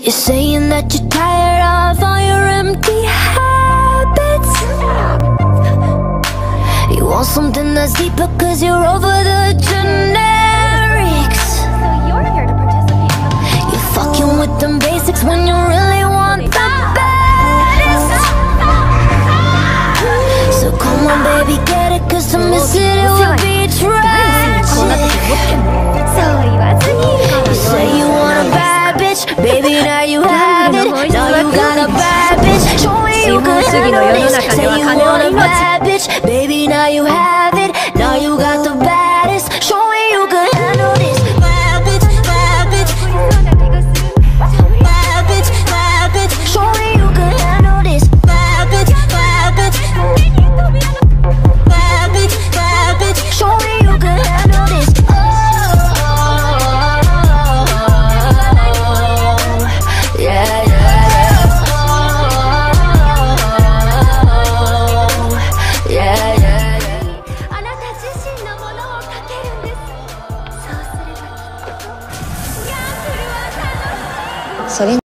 You're saying that you're tired of all your empty habits. You want something that's deeper cause you're over the generics. So you're here to participate in the You're fucking with them basics when you really want the baddest. So come on baby, get it, cause to miss it, it would be tragic. そう言わずに You say you want a bad bitch, baby now you have it. Now you got a bad bitch, show me you can handle this. Say you want a bad bitch, baby now you have it. Now you got the baddest, show me you can handle this. Bad bitch, bad bitch, bad bitch, bad bitch, show me you can handle this. Bad bitch, bad bitch, bad bitch, bad bitch, show me you can handle this. Yeah, yeah, yeah. Yeah, yeah, yeah. あなた自身のものをかけるんです。そうすればきっとギャンブルは楽しい。 それ